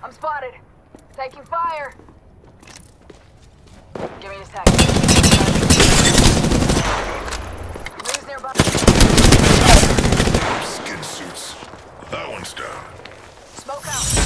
I'm spotted. Taking fire. Give me a sec. Moves nearby. Skin suits. That one's down. Smoke out.